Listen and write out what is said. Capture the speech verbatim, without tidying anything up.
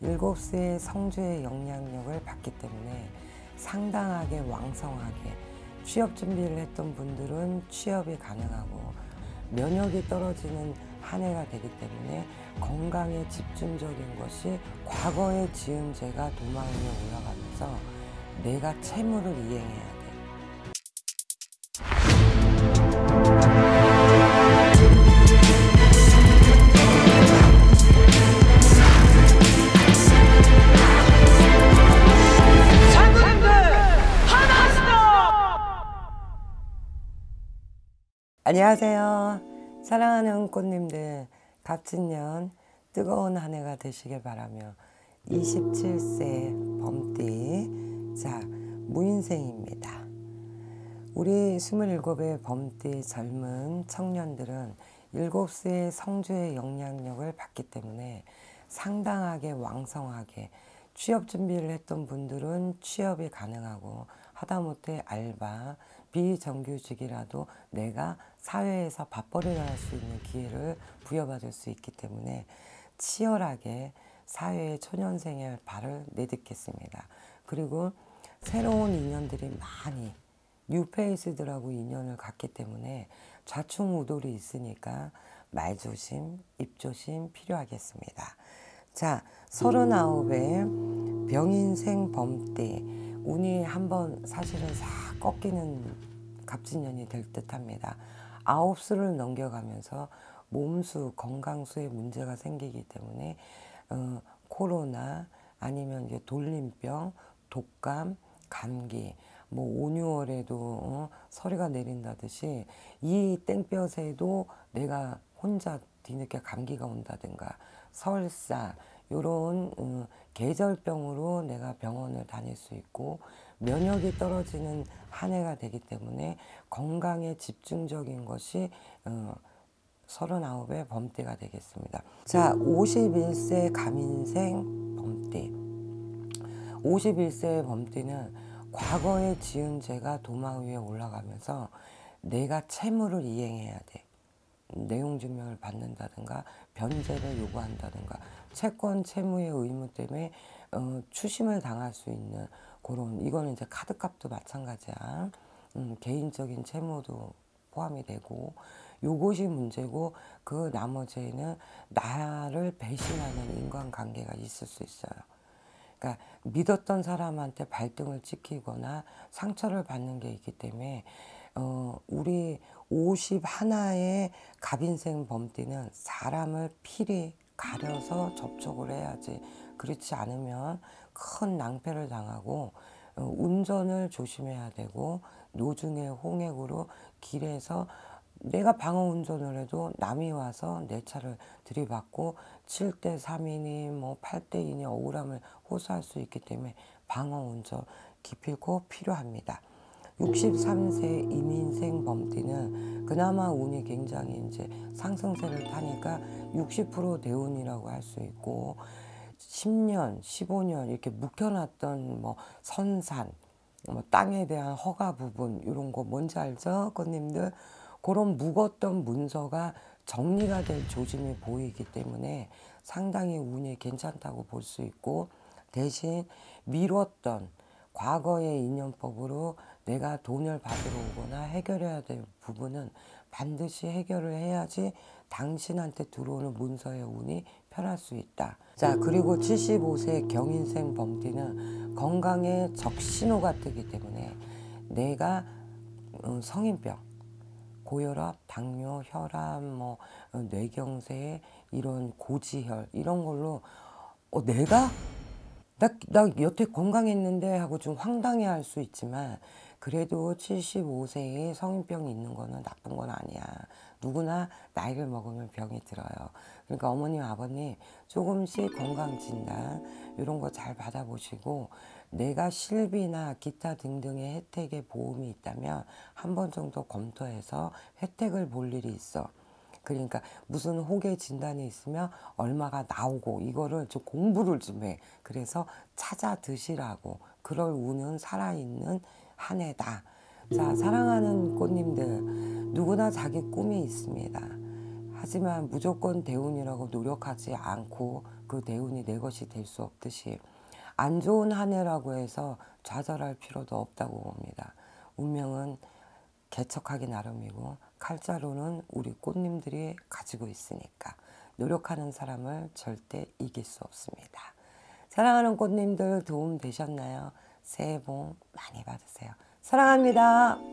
일곱 수의 성주의 영향력을 받기 때문에 상당하게 왕성하게 취업 준비를 했던 분들은 취업이 가능하고, 면역이 떨어지는 한 해가 되기 때문에 건강에 집중적인 것이 과거의 지은 죄가 도마 위에 올라가면서 내가 채무를 이행해야 돼. 안녕하세요. 사랑하는 꽃님들, 갑진년 뜨거운 한 해가 되시길 바라며 이십칠 세 범띠, 자 무인생입니다. 우리 스물일곱의 범띠 젊은 청년들은 일곱 수의 성주의 영향력을 받기 때문에 상당하게 왕성하게 취업 준비를 했던 분들은 취업이 가능하고, 하다못해 알바, 비정규직이라도 내가 사회에서 밥벌이를 할 수 있는 기회를 부여받을 수 있기 때문에 치열하게 사회의 초년생의 발을 내딛겠습니다. 그리고 새로운 인연들이 많이 뉴페이스들하고 인연을 갖기 때문에 좌충우돌이 있으니까 말조심, 입조심 필요하겠습니다. 자, 서른아홉의 병인생 범띠, 운이 한번 사실은 싹 꺾이는 갑진년이 될 듯 합니다. 아홉 수를 넘겨가면서 몸수, 건강수에 문제가 생기기 때문에 어, 코로나 아니면 이제 돌림병, 독감, 감기, 뭐 오, 유월에도 어, 서리가 내린다듯이 이 땡볕에도 내가 혼자 뒤늦게 감기가 온다든가 설사 요런 어, 계절병으로 내가 병원을 다닐 수 있고, 면역이 떨어지는 한 해가 되기 때문에 건강에 집중적인 것이 어, 서른아홉의 범띠가 되겠습니다. 자, 오십일 세 갑인생 범띠. 오십일 세의 범띠는 과거에 지은 죄가 도마 위에 올라가면서 내가 채무를 이행해야 돼. 내용증명을 받는다든가 변제를 요구한다든가 채권 채무의 의무 때문에 어, 추심을 당할 수 있는 그런, 이거는 이제 카드값도 마찬가지야. 음, 개인적인 채무도 포함이 되고, 요것이 문제고, 그 나머지에는 나를 배신하는 인간관계가 있을 수 있어요. 그러니까 믿었던 사람한테 발등을 찍히거나 상처를 받는 게 있기 때문에 어, 우리 오십일의 갑인생 범띠는 사람을 필히 가려서 접촉을 해야지, 그렇지 않으면 큰 낭패를 당하고 어, 운전을 조심해야 되고, 노중의 홍액으로 길에서 내가 방어 운전을 해도 남이 와서 내 차를 들이받고 칠 대 삼이니 뭐 팔 대 이니 억울함을 호소할 수 있기 때문에 방어 운전 기필코 필요합니다. 육십삼 세 임인생 범띠는 그나마 운이 굉장히 이제 상승세를 타니까 육십 퍼센트 대운이라고 할 수 있고, 십 년, 십오 년 이렇게 묵혀놨던 뭐 선산, 뭐 땅에 대한 허가 부분, 이런 거 뭔지 알죠, 꽃님들? 그런 묵었던 문서가 정리가 될 조짐이 보이기 때문에 상당히 운이 괜찮다고 볼 수 있고, 대신 미뤘던 과거의 인연법으로 내가 돈을 받으러 오거나 해결해야 될 부분은 반드시 해결을 해야지 당신한테 들어오는 문서의 운이 편할 수 있다. 자, 그리고 칠십오 세 경인생 범띠는 건강에 적신호가 뜨기 때문에 내가 성인병, 고혈압, 당뇨, 혈압, 뭐 뇌경색, 이런 고지혈 이런 걸로 어, 내가 나, 나 여태 건강했는데 하고 좀 황당해할 수 있지만, 그래도 칠십오 세에 성인병이 있는 거는 나쁜 건 아니야. 누구나 나이를 먹으면 병이 들어요. 그러니까 어머님, 아버님 조금씩 건강진단 이런 거 잘 받아보시고, 내가 실비나 기타 등등의 혜택의 보험이 있다면 한 번 정도 검토해서 혜택을 볼 일이 있어. 그러니까 무슨 혹의 진단이 있으면 얼마가 나오고 이거를 좀 공부를 좀 해. 그래서 찾아 드시라고. 그럴 운은 살아있는 한 해다. 자, 사랑하는 꽃님들, 누구나 자기 꿈이 있습니다. 하지만 무조건 대운이라고 노력하지 않고 그 대운이 내 것이 될 수 없듯이 안 좋은 한 해라고 해서 좌절할 필요도 없다고 봅니다. 운명은 개척하기 나름이고 칼자루는 우리 꽃님들이 가지고 있으니까 노력하는 사람을 절대 이길 수 없습니다. 사랑하는 꽃님들 도움 되셨나요? 새해 복 많이 받으세요. 사랑합니다.